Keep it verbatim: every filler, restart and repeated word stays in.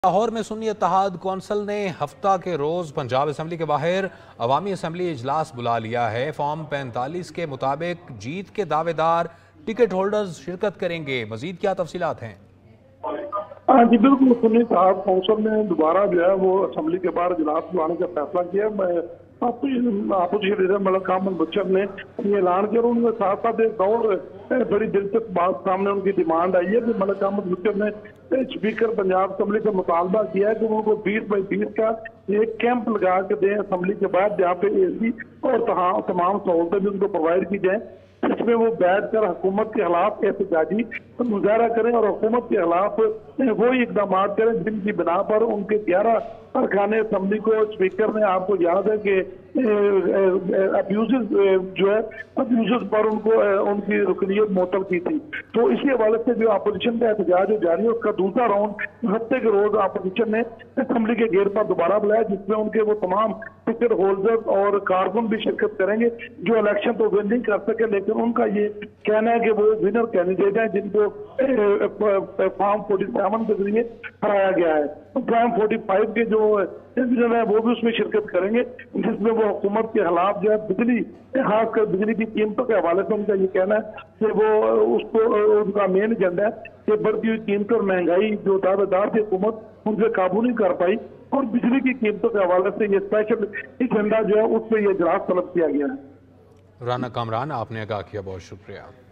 لاہور میں سنی اتحاد کونسل نے ہفتہ کے روز پنجاب اسمبلی کے باہر عوامی اسمبلی اجلاس بلا لیا ہے۔ فارم پینتالیس کے مطابق جیت کے دعوے دار ٹکٹ ہولڈرز شرکت کریں گے۔ مزید کیا تفصیلات ہیں؟ ہاں جی بالکل، سنی اتحاد کونسل نے دوبارہ جو ہے وہ اسمبلی کے باہر اجلاس بلانے کا فیصلہ کیا ہے۔ اپوزیشن لیڈر ملک احمد بچر نے یہ اعلان کیا اور ان کے ساتھ ساتھ ایک اور بڑی دلچسپ بات سامنے ان کی ڈیمانڈ آئی ہے کہ ملک احمد بچر نے اسپیکر پنجاب اسمبلی سے مطالبہ کیا ہے کہ ان کو بیس بائی بیس کا ایک کیمپ لگا کے دیں اسمبلی کے بعد، جہاں پہ اے سی اور تمام سہولتیں بھی ان کو پرووائڈ کی جائیں، اس میں وہ بیٹھ کر حکومت کے خلاف احتجاجی مظاہرہ کریں اور حکومت کے خلاف وہی اقدامات کریں جن کی بنا پر ان کے گیارہ ارکان اسمبلی کو اسپیکر نے، آپ کو یاد ہے کہ ابیوزز جو ہے ابیوزز پر ان کو ان کی رکنیت معطل کی تھی۔ تو اسی حوالے سے جو اپوزیشن کا احتجاج جاری ہے، اس کا دوسرا راؤنڈ ہفتے کے روز اپوزیشن نے اسمبلی کے گیٹ پر دوبارہ بلایا، جس میں ان کے وہ تمام ٹکٹ ہولڈر اور کارکن بھی شرکت کریں گے جو الیکشن تو ون نہیں کر سکے، لیکن ان کا یہ کہنا ہے کہ وہ ونر کینڈیڈیٹ ہیں جن کو فارم فورٹی سیون کے ذریعے ہرایا گیا ہے۔ فارم فورٹی فائیو کے جو ونر ہیں وہ بھی اس میں شرکت کریں گے، جس میں وہ حکومت کے خلاف جو ہے بجلی، خاص کر بجلی کی قیمتوں کے حوالے سے ان کا یہ کہنا ہے کہ وہ اس کو ان کا مین ایجنڈا ہے کہ بڑھتی ہوئی قیمتوں اور مہنگائی جو دعوے دار تھی حکومت ان سے قابو نہیں کر پائی، اور بجلی کی قیمتوں کے حوالے سے یہ اسپیشل ایجنڈا جو ہے اس پہ یہ اجلاس طلب کیا گیا ہے۔ رانا کامران، آپ نے آگاہ کیا، بہت شکریہ۔